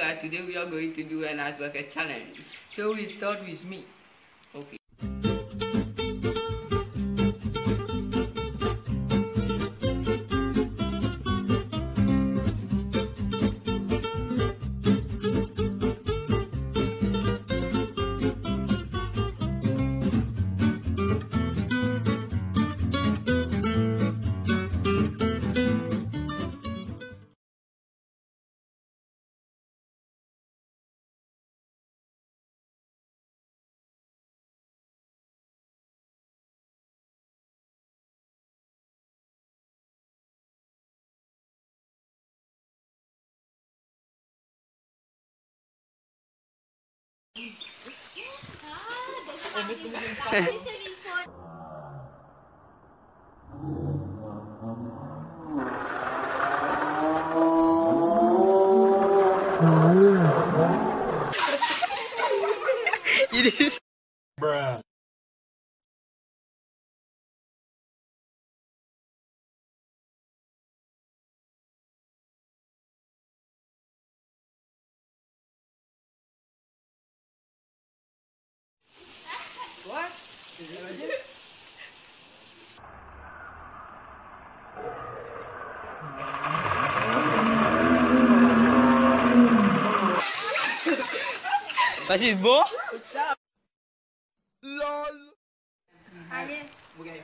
guys, today we are going to do an ice bucket challenge. So we start with me. Okay. Bruh. What? Is it legit? Masih bo? LOL. Allez. Okay.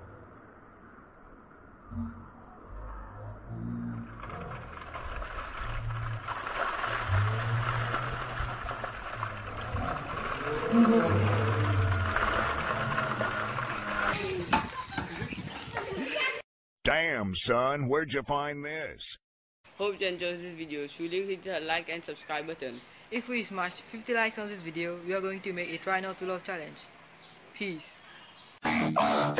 Damn, son, where'd you find this? Hope you enjoyed this video. Should you hit the like and subscribe button. If we smash 50 likes on this video, we are going to make a try not to laugh challenge. Peace.